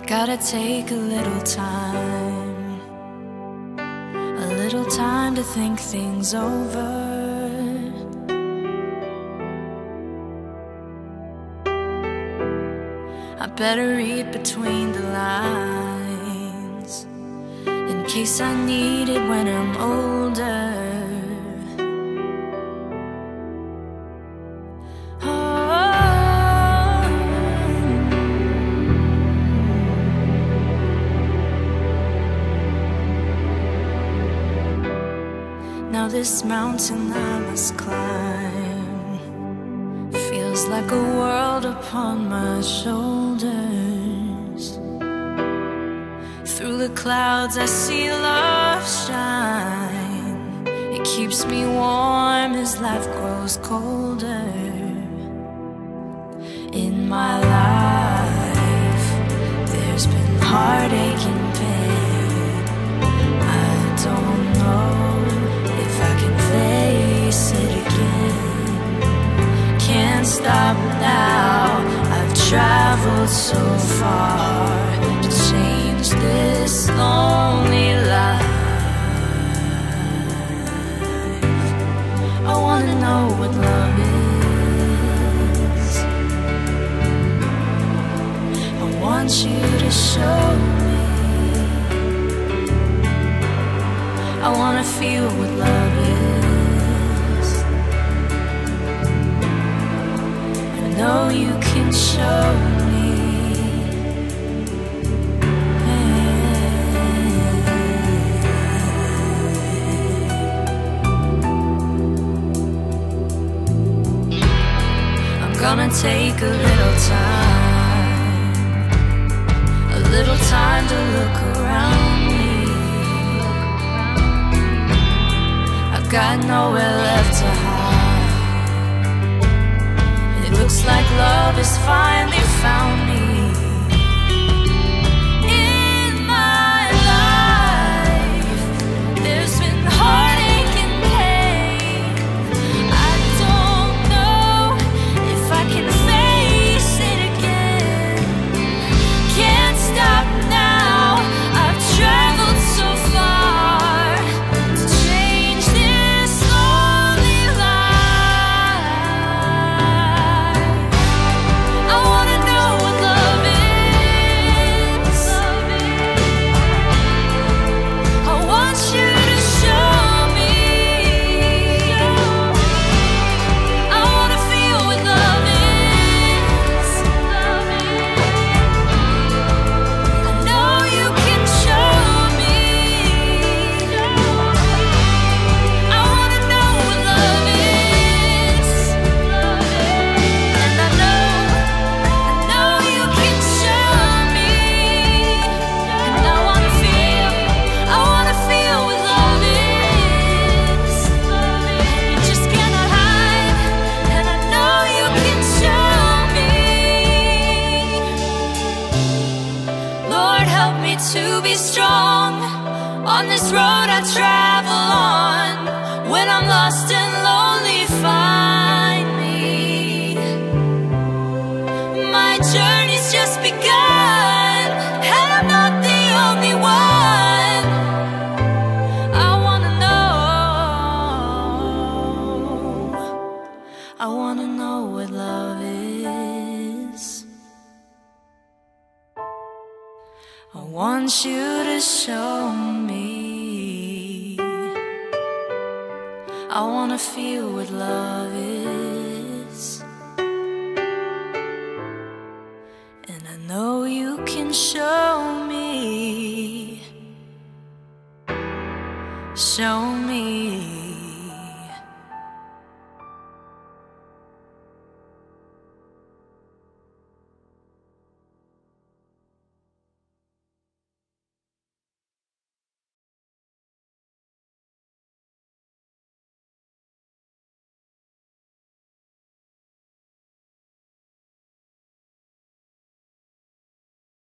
Gotta take a little time to think things over. I better read between the lines in case I need it when I'm older. Now this mountain I must climb feels like a world upon my shoulders. Through the clouds I see love shine. It keeps me warm as life grows colder. In my life there's been heartache and pain. I don't know if I can face it again. Can't stop now. I've traveled so far to change this lonely life. I wanna know what love is. I want you to show me. I wanna feel what love is. I know you can show me. I'm gonna take a little time to look around me. I've got nowhere left to hide. It looks like love has finally found me. In my life there's been heartache and pain. I don't know if I can face it again. Can't stop now. I've traveled so far to change this lonely life. I wanna know what love is. I want you to show me. I wanna feel what love is. I know you can show me. I wanna know what love is. And I know you can show me. And I wanna feel what love is. You just cannot hide. And I know you can show me. Lord, help me to be strong on this road I travel on. When I'm lost and lonely, find me. My journey's just begun, and I'm not the only one. I wanna know. I wanna know what love is. I want you to show me. I wanna feel what love is. And I know you can show me. Show me.